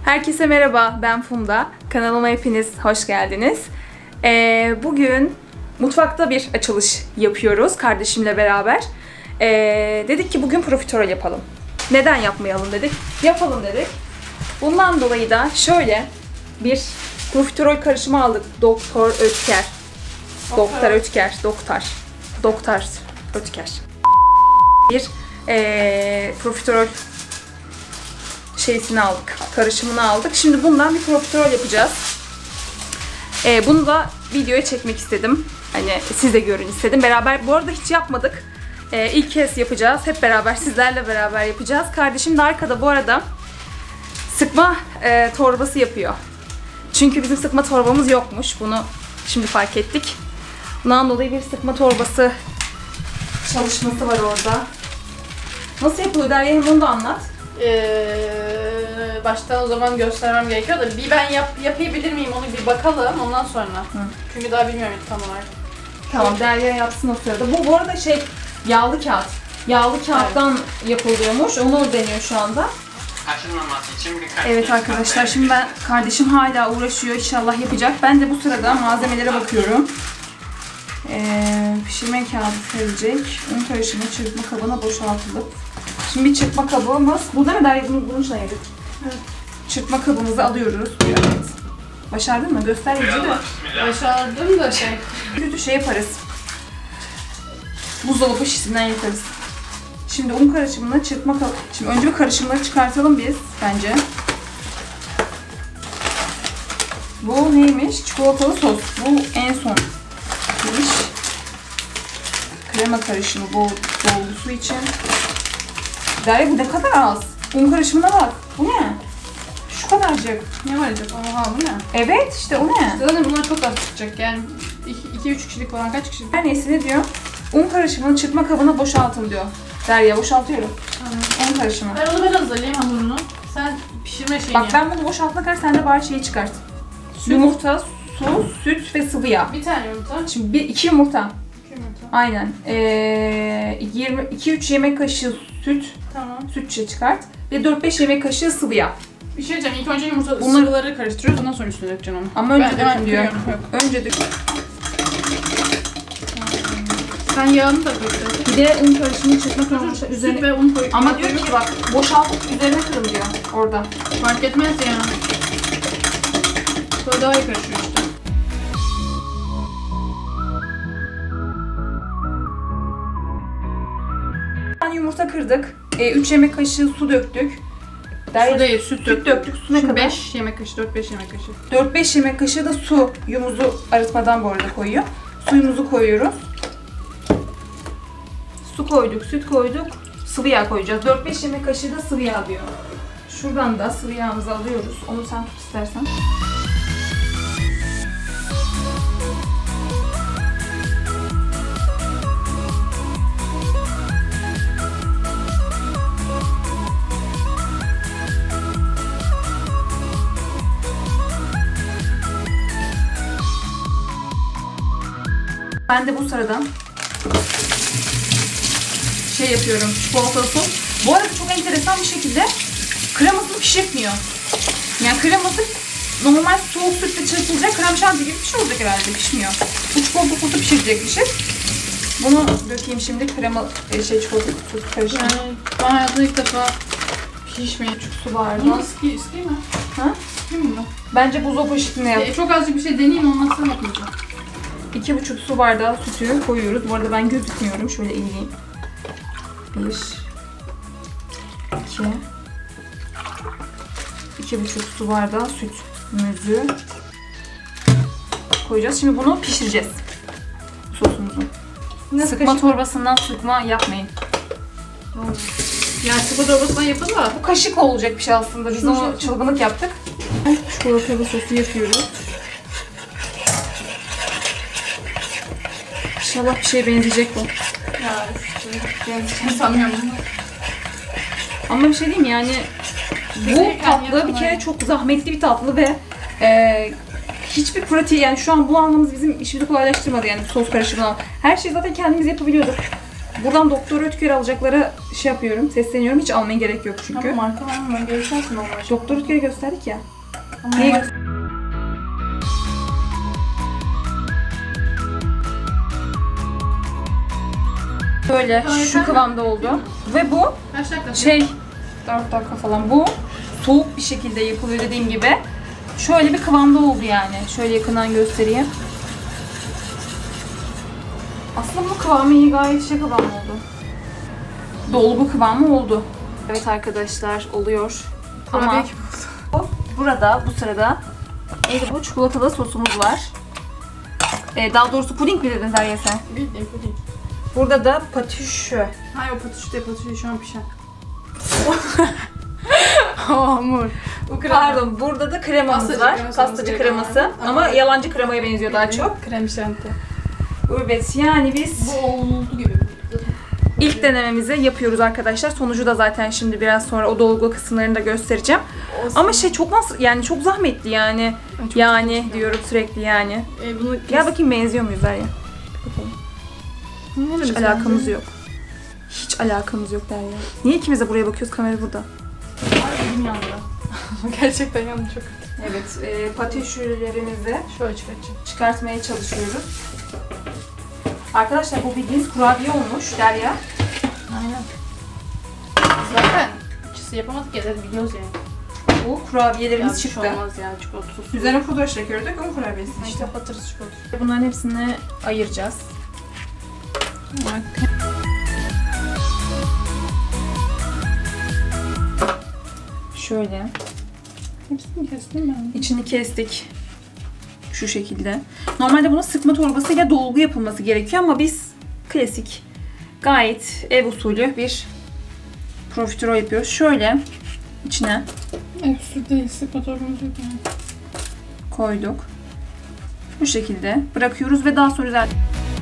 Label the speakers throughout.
Speaker 1: Herkese merhaba, ben Funda. Kanalıma hepiniz hoş geldiniz. Bugün mutfakta bir açılış yapıyoruz kardeşimle beraber. Dedik ki bugün profiterol yapalım. Neden yapmayalım dedik, yapalım dedik. Bundan dolayı da şöyle bir profiterol karışımı aldık. Doktor Ötker. Bir profiterol şeysini aldık, karışımını aldık. Şimdi bundan bir profiterol yapacağız. Bunu da videoya çekmek istedim. Hani siz de görün istedim. Beraber, bu arada hiç yapmadık. İlk kez yapacağız. Hep beraber, sizlerle beraber yapacağız. Kardeşim de arkada bu arada sıkma torbası yapıyor. Çünkü bizim sıkma torbamız yokmuş. Bunu şimdi fark ettik. Bundan dolayı bir sıkma torbası çalışması var orada. Nasıl yapılıyor Derya? Onu da anlat.
Speaker 2: Baştan o zaman göstermem gerekiyor da bir ben yapabilir miyim onu bir bakalım ondan sonra. Çünkü daha bilmiyorum tam olarak.
Speaker 1: Tamam, Derya yapsın o sırada. Bu arada yağlı kağıt. Yağlı kağıttan yapılıyormuş. Onu deniyor şu anda.
Speaker 3: Kaşınmaması için birkaç
Speaker 1: Evet arkadaşlar, şimdi kardeşim hala uğraşıyor. İnşallah yapacak. Ben de bu sırada malzemelere bakıyorum. Pişirme kağıdı serilecek. Un karışımı çırpma kabına boşaltılıp. Şimdi bir çırpma kabımız. Burada mı Derya? Bunun için ayırdık.
Speaker 2: Evet.
Speaker 1: Çırpma kabımızı alıyoruz. Evet. Başardın mı? Göster iyice de.
Speaker 2: Başardım da
Speaker 1: Kötü yaparız. Buzdolabı şişesinden yaparız. Şimdi un karışımına çırpma kabı. Şimdi önce bir karışımları çıkartalım biz bence. Bu neymiş? Çikolatalı sos. Bu en son iş. Krema karışımı dolgusu için. Derya bu ne kadar az. Un karışımına bak. Bu ne? Şu kadarcık.
Speaker 2: ne var acaba? Oha bu ne?
Speaker 1: Evet işte o ne?
Speaker 2: Zaten bunlar çok az çıkacak yani 2-3 kişilik falan kaç kişilik?
Speaker 1: Her neyse ne diyor? Un karışımını çırpma kabına boşaltın diyor. Derya boşaltıyorum. Un karışımı.
Speaker 2: Ben hazırlayayım hamurunu. Sen pişirme şeyini
Speaker 1: Bak ben bunu boşaltına kadar sen de bari şeyi çıkart. Yumurta, su, süt ve sıvı yağ.
Speaker 2: Bir tane yumurta.
Speaker 1: Şimdi 2 yumurta.
Speaker 2: 2 yumurta.
Speaker 1: Aynen. 2-3 yemek kaşığı süt.
Speaker 2: Tamam.
Speaker 1: Sütçe çıkart. Ve 4-5 yemek kaşığı sıvı yağ.
Speaker 2: Bir şey diyeceğim. İlk önce sıvıları karıştırıyoruz. Ondan sonra üstüne dökeceksin onu.
Speaker 1: Ama önce
Speaker 2: Ben
Speaker 1: dökün diyor.
Speaker 2: Yok.
Speaker 1: Önce dök.
Speaker 2: Sen yağını da koy.
Speaker 1: Bir de un karışımını çırpma kabına
Speaker 2: Süt
Speaker 1: üzerine.
Speaker 2: ve un koy.
Speaker 1: Ama diyor ki bak boşaltıp üzerine kırın diyor orada.
Speaker 2: Fark etmez ya. Böyle daha iyi karışıyor işte.
Speaker 1: Bir tane yumurta kırdık. 3 yemek kaşığı su döktük.
Speaker 2: Su değil, süt
Speaker 1: döktük. Su ne kadar?
Speaker 2: 5 yemek kaşığı, 4-5 yemek kaşığı.
Speaker 1: 4-5 yemek kaşığı da suyumuzu arıtmadan bu arada koyuyor. Suyumuzu koyuyoruz. Su koyduk, süt koyduk, sıvı yağ koyacağız. 4-5 yemek kaşığı da sıvı yağ diyor. Şuradan da sıvı yağımızı alıyoruz. Onu sen tut istersen. Ben de bu sırada yapıyorum, çikolatalı sos. Bu arada çok enteresan bir şekilde kremasını pişirtmiyor. Yani kreması normal soğuk sütle çırpılacak, krem şanti gibi bir şey olacak herhalde, pişmiyor. Bu çikolata sosu pişirecek bir şey. Bunu dökeyim şimdi, çikolata sosu karışımı.
Speaker 2: Yani ben hayatımda ilk defa pişmeyi çok
Speaker 1: Su vardı.
Speaker 2: Bunu sıkayım mı?
Speaker 1: Ha?
Speaker 2: Sıkayım mı?
Speaker 1: Bence buzdolabı poşetine yap.
Speaker 2: Çok azıcık bir şey deneyeyim olmazsa yapmayacağım.
Speaker 1: 2,5 su bardağı sütü koyuyoruz. Bu arada ben gözükmüyorum. Şöyle eğileyim. 1 2 2,5 su bardağı sütümüzü koyacağız. Şimdi bunu pişireceğiz. Sosumuzu. Sıkma torbasından sıkma yapmayın.
Speaker 2: Yani sıkma torbasından yapılır da.
Speaker 1: Bu kaşık olacak bir şey aslında. Biz onu çılgınlık yaptık. Çikolatalı sosu yapıyoruz. İnşallah bir şeye benzeyecek bu.
Speaker 2: Ya ben sanmıyorum.
Speaker 1: Ama bir şey diyeyim mi? Yani bu tatlı bir kere çok zahmetli bir tatlı ve hiçbir pratiği, yani şu an bunu almamız bizim işimizi kolaylaştırmadı yani sos karışımından. Her şeyi zaten kendimiz yapabiliyorduk. Buradan Doktor Ötker alacaklara şey yapıyorum, sesleniyorum. Hiç almaya gerek yok çünkü.
Speaker 2: Ama marka var mı? Görüşersin normal.
Speaker 1: Doktor Ötker'i gösterdik ya.
Speaker 2: Ama
Speaker 1: Niye
Speaker 2: marka-
Speaker 1: Böyle şu kıvamda oldu. Ve bu
Speaker 2: Kaç dakika?
Speaker 1: şey 4 dakika falan. Bu soğuk bir şekilde yapılıyor dediğim gibi. Şöyle bir kıvamda oldu yani. Şöyle yakından göstereyim. Aslında bu kıvamı iyi, gayet şey kıvam oldu. Dolgu kıvamı oldu. Evet arkadaşlar, oluyor. Ama
Speaker 2: Kurabiye gibi oldu.
Speaker 1: burada bu sırada neydi bu? Çikolatalı sosumuz var. Daha doğrusu puding mi dedin Derya sen?
Speaker 2: Bildiğin bu değil.
Speaker 1: Burada da patişö.
Speaker 2: Hayır o patuşu değil, patuşu şu an pişen. O hamur. Bu krem.
Speaker 1: Pardon, burada da kremamız
Speaker 2: Pastacı
Speaker 1: var.
Speaker 2: kreması
Speaker 1: Pastacı
Speaker 2: olması
Speaker 1: kreması.
Speaker 2: gerekiyor.
Speaker 1: Ama yalancı kremaya benziyor daha çok.
Speaker 2: Krem şanti.
Speaker 1: Evet, yani biz
Speaker 2: Bu oldu gibi.
Speaker 1: ilk denememizi yapıyoruz arkadaşlar. Sonucu da zaten şimdi biraz sonra o dolgu kısımlarını da göstereceğim. Ama şey çok nasıl yani çok zahmetli yani.
Speaker 2: çok
Speaker 1: Yani diyorum sürekli yani.
Speaker 2: Bunu
Speaker 1: Gel bakayım benziyor muyuz Derya? Hiç alakamız yok. Hiç alakamız yok Derya. Niye ikimiz de buraya bakıyoruz? Kamera burada.
Speaker 2: Ay elim yandı. Gerçekten yandı çok.
Speaker 1: Evet, patişörlerimizi
Speaker 2: Şöyle çıkartacağım.
Speaker 1: çıkartmaya çalışıyoruz. Arkadaşlar bu bildiğiniz kurabiye olmuş Derya.
Speaker 2: Aynen. Zaten ikisi yapamadık ya da biliyoruz yani.
Speaker 1: Bu kurabiyelerimiz
Speaker 2: Bir
Speaker 1: çıktı.
Speaker 2: şey olmaz yani çikolatasız.
Speaker 1: Üzerine pudra şekeri dök, un kurabiyesi
Speaker 2: İşte
Speaker 1: işte.
Speaker 2: kapatırız çikolatayı.
Speaker 1: Bunların hepsini ayıracağız. Şöyle.
Speaker 2: Hepsini kestim ben.
Speaker 1: İçini kestik. Şu şekilde. Normalde bunun sıkma torbasıyla dolgu yapılması gerekiyor ama biz klasik, gayet ev usulü bir profiterol yapıyoruz. Şöyle içine
Speaker 2: Su değil, sıkma torbamız yok yani.
Speaker 1: koyduk. Bu şekilde bırakıyoruz ve daha sonra zaten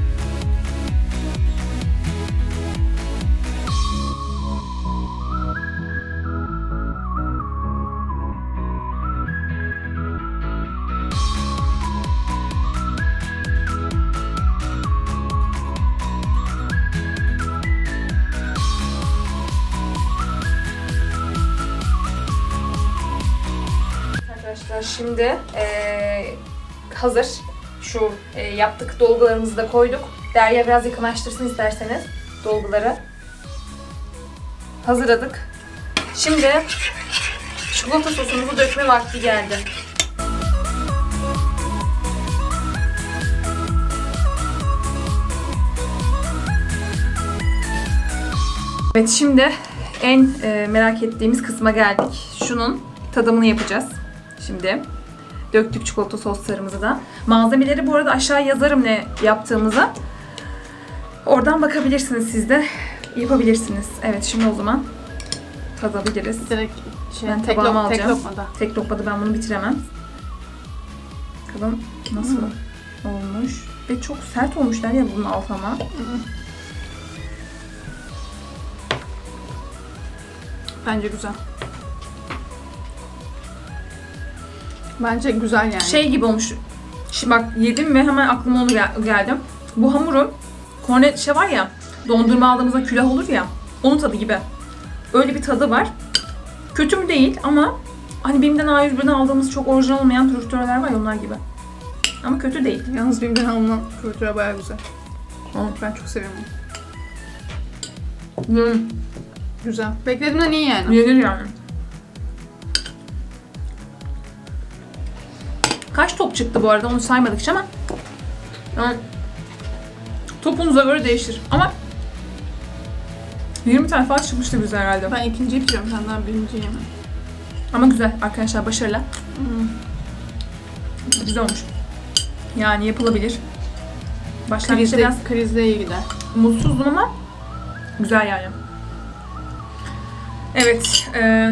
Speaker 1: arkadaşlar şimdi hazır. Şu yaptık dolgularımızı da koyduk. Derya biraz yakınlaştırsın isterseniz dolguları. Hazırladık. Şimdi çikolata sosumuzu dökme vakti geldi. Evet, şimdi en merak ettiğimiz kısma geldik. Şunun tadımını yapacağız. Şimdi döktük çikolata soslarımızı da. Malzemeleri bu arada aşağı yazarım ne yaptığımızı. Oradan bakabilirsiniz siz de. Yapabilirsiniz. Evet, şimdi o zaman tadabiliriz.
Speaker 2: Direkt
Speaker 1: Ben tabağıma alacağım.
Speaker 2: Tek lokmada.
Speaker 1: Tek lokmada ben bunu bitiremem. Bakalım nasıl olmuş. Ve çok sert olmuşlar ya bunun altı ama.
Speaker 2: Bence güzel. Bence güzel yani.
Speaker 1: Şey gibi olmuş. Şimdi bak yedim ve hemen aklıma onu geldi. Bu hamurun kornet şey var ya, dondurma aldığımızda külah olur ya, onun tadı gibi. Öyle bir tadı var. Kötü mü değil ama hani BİM'den A101'den aldığımız çok orijinal olmayan profiteroller var ya, onlar gibi. Ama kötü değil.
Speaker 2: Yalnız benim alınan profiterol bayağı güzel. Ben çok seviyorum onu. Güzel. Beklediğimden iyi yani.
Speaker 1: Yenir yani. Kaç top çıktı bu arada onu saymadık hiç ama yani topunuza göre değişir ama 20 tane falan çıkmıştı bize herhalde.
Speaker 2: Ben ikinciyi bitiriyorum, sen daha birinciyi yemem.
Speaker 1: Ama güzel arkadaşlar, başarılı. Güzel olmuş. Yani yapılabilir. Başlangıçta biraz
Speaker 2: Krizle iyi gider.
Speaker 1: mutsuzdum ama güzel yani. Evet.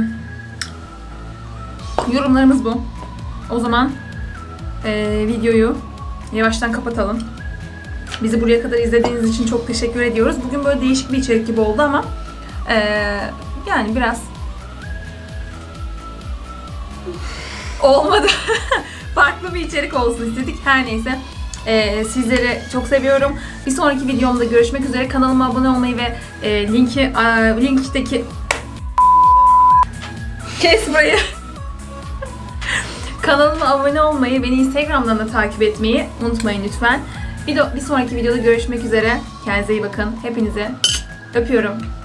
Speaker 1: Yorumlarımız bu. O zaman videoyu yavaştan kapatalım. Bizi buraya kadar izlediğiniz için çok teşekkür ediyoruz. Bugün böyle değişik bir içerik gibi oldu ama yani biraz olmadı. Farklı bir içerik olsun istedik. Her neyse. Sizleri çok seviyorum. Bir sonraki videomda görüşmek üzere. Kanalıma abone olmayı ve linkteki kes burayı. Kanalıma abone olmayı, beni Instagram'dan da takip etmeyi unutmayın lütfen. Bir sonraki videoda görüşmek üzere. Kendinize iyi bakın. Hepinizi öpüyorum.